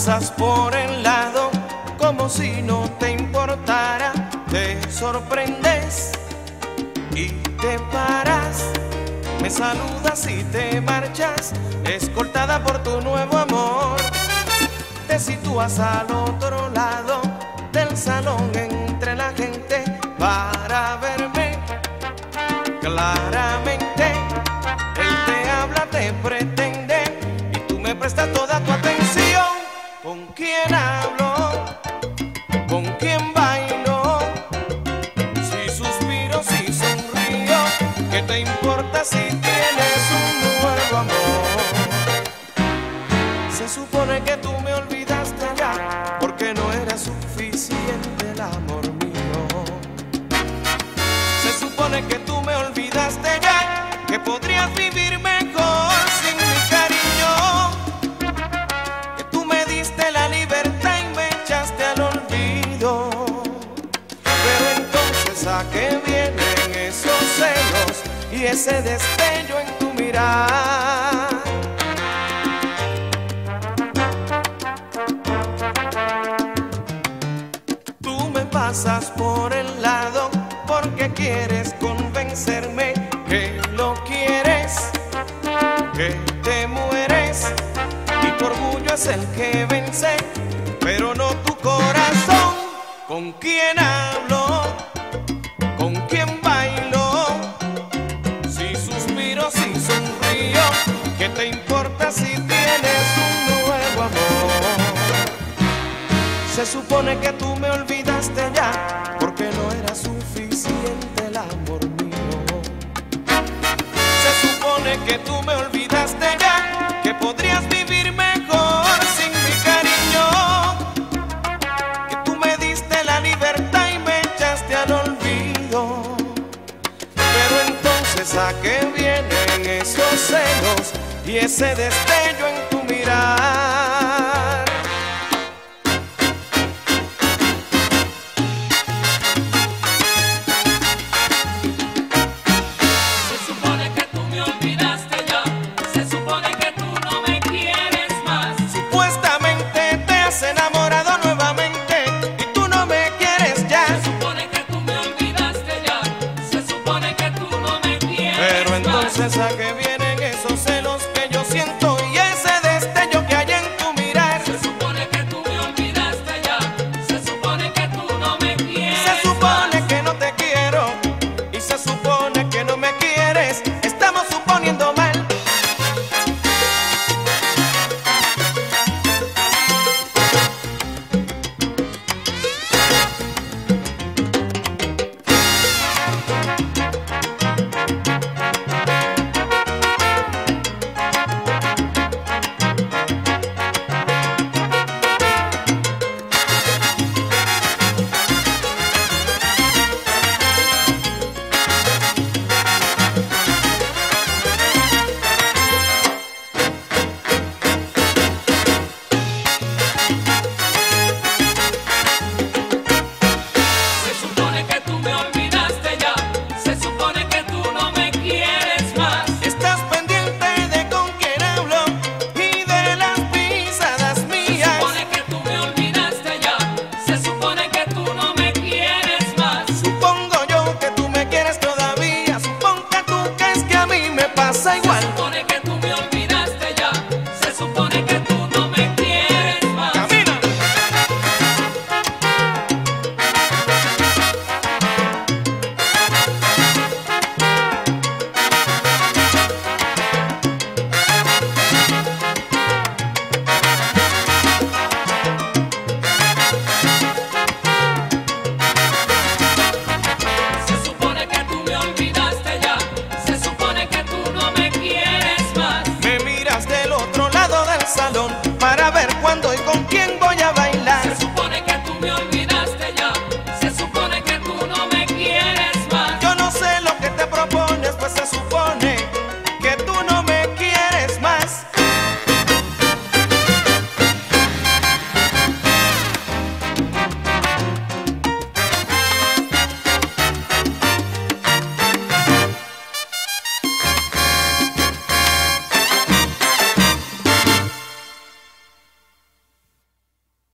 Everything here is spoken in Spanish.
pasas por el lado como si no te importara. Te sorprendes y te paras, me saludas y te marchas, escoltada por tu nuevo amor. Te sitúas al otro lado del salón entre la gente para verme claramente. Él te habla, te pretende y tú me prestas toda tu atención. ¿Con quién hablo? ¿Con quién bailo? Si suspiro, si sonrío, ¿qué te importa si tienes un nuevo amor? Se supone que tú me olvidaste ya, porque no era suficiente el amor mío. Se supone que tú me olvidaste ya, que podrías vivir mejor sin mi cariño, que tú me diste la libertad y me echaste al olvido. Pero entonces, ¿a qué vienen esos celos y ese destello en tu mirar? Tú me pasas por el lado porque quieres convencerme que lo quieres, que te mueres y tu orgullo es el que vence, pero no tu corazón. ¿Con quién hablo? ¿Con quién bailo? Si suspiro, si sonrío, ¿qué te importa si tienes un nuevo amor? Se supone que tú me olvidaste ya, porque no era suficiente el amor mío. Se supone que tú me olvidaste ya, que podrías vivir mejor sin mi cariño, que tú me diste la libertad y me echaste al olvido. Pero entonces, ¿a qué vienen esos celos y ese destello en tu mirar? Enamorado nuevamente y tú no me quieres ya. Se supone que tú me olvidaste ya, se supone que tú no me quieres. Pero entonces, ¿a qué vienen esos celos que yo siento y ese destello que hay en tu mirar? Se supone que tú me olvidaste ya, se supone que tú no me quieres. Se supone que no te quiero y se supone que no me quieres. Estamos suponiendo mal. Igual.